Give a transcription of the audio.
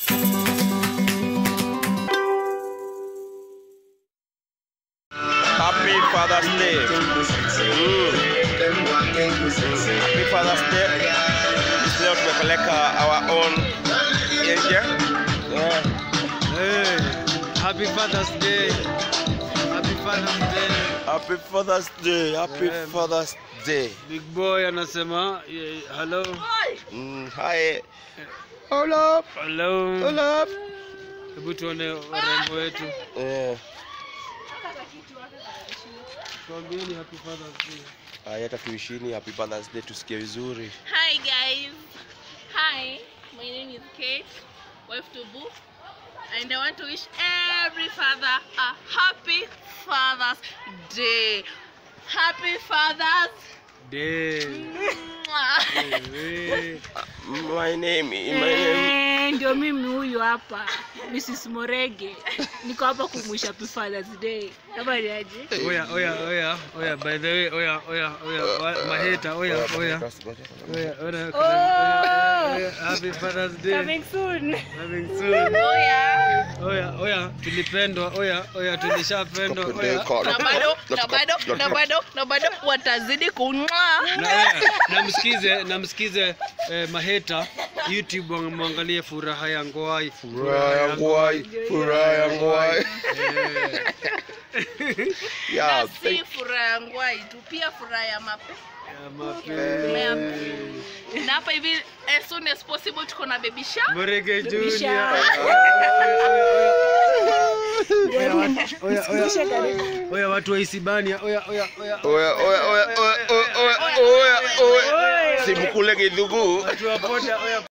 Happy Father's Day. Happy Father's Day. Leo tumepeleka our own angel. Yeah. Hey, happy Father's Day. Happy Father's Day. Happy Father's Day. Happy Father's Day. Big boy anasema hello. Hi. Hola. Hello. Hola. Hebu tuone warembo wetu. Tuambieni happy Father's Day. Hata tuishini happy Father's Day tusikie vizuri. Hi guys. Hi, my name is Kate, wife to Boo, and I want to wish every father a happy Father's Day. Happy Father's Day. My name. Ndio mimi huyu hapa, Mrs. Morege. Niko hapa kumwisha happy Father's Day. Kama ni aje? Oya, by the way, oya, maheta, oya. Happy Father's Day. Coming soon. Oya, tulipendwa, oya, tulishapendwa, oya. Na bado watazidi kung'aa. Na msikize maheta YouTube muangalie Furaha ya Ngwai. Yeah, si furaha ya Ngwai tu, pia furaha ya mapenzi. Na hapa hivi as soon as possible tuko na baby shower. Morege Junior. Oya watu wa Isibania, oya. Simkule Githugu. Watu wa Poda, oya.